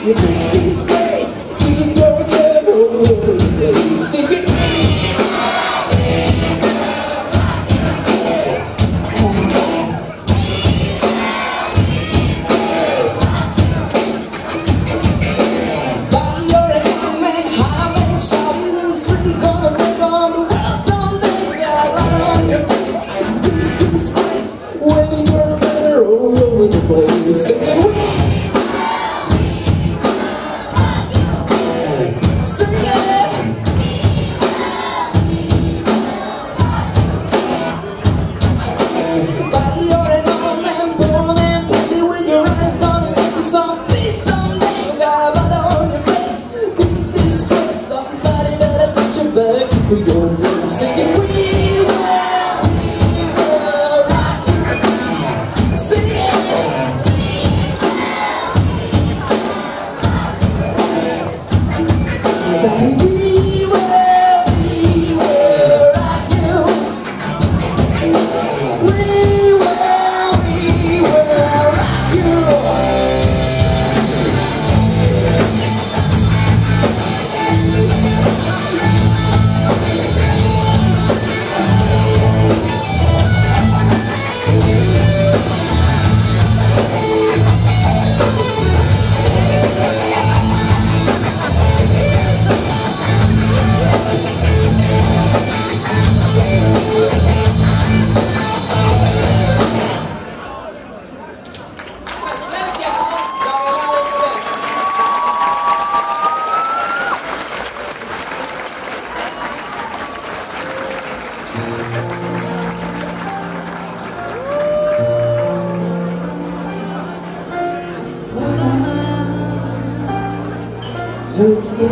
You take this place, you can go again all over the place. Sing it. Sing it. Sing it. Buddy, you're an old man, poor man, pretty with your eyes, gonna make you some peace someday. You got a butter on your face, big disgrace. Somebody better put you back into your place. Sing it. We will rock you. Sing it. We will rock you. We will rock you. Just